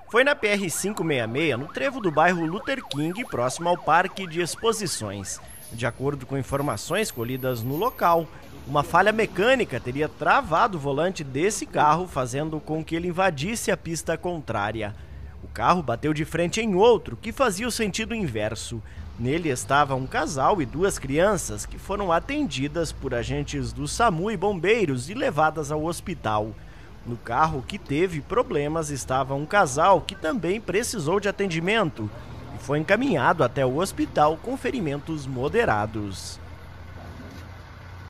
Foi na PR-566, no trevo do bairro Luther King, próximo ao Parque de Exposições. De acordo com informações colhidas no local, uma falha mecânica teria travado o volante desse carro, fazendo com que ele invadisse a pista contrária. O carro bateu de frente em outro, que fazia o sentido inverso. Nele estava um casal e duas crianças que foram atendidas por agentes do SAMU e bombeiros e levadas ao hospital. No carro que teve problemas estava um casal que também precisou de atendimento e foi encaminhado até o hospital com ferimentos moderados.